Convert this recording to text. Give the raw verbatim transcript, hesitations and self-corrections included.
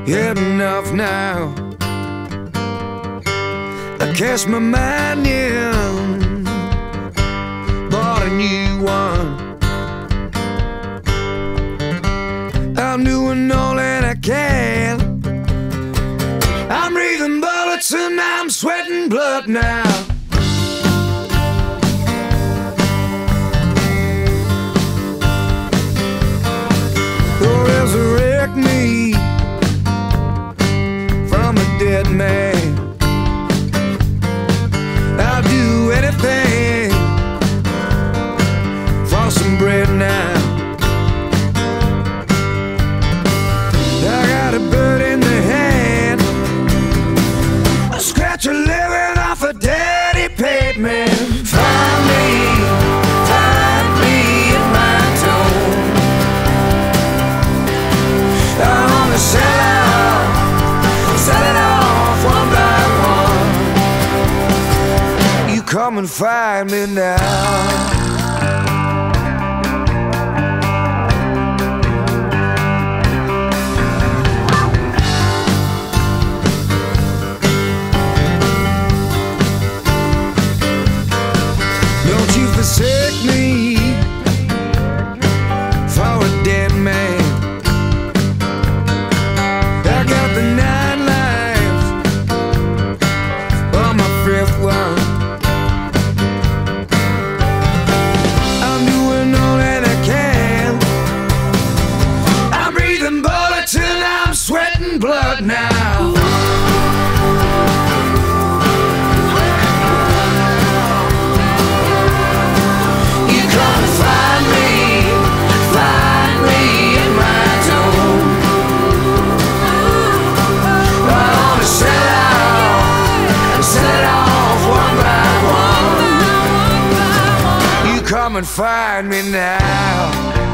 Had enough now. I cast my mind in, bought a new one. I'm doing all that I can. I'm breathing bullets and I'm sweating blood now. Oh, resurrect me from a dead man. I'll do anything for some bread now. I got a bird in the hand, a scratch a living off a daddy pavement. Find me, find me in my tone. I wanna sell out, sell it off one by one. You come and find me now. Forsake me for a dead man. I got the nine lives on my fifth one. I'm doing all that I can. I'm breathing bullets and I'm sweating blood now. Come and find me now.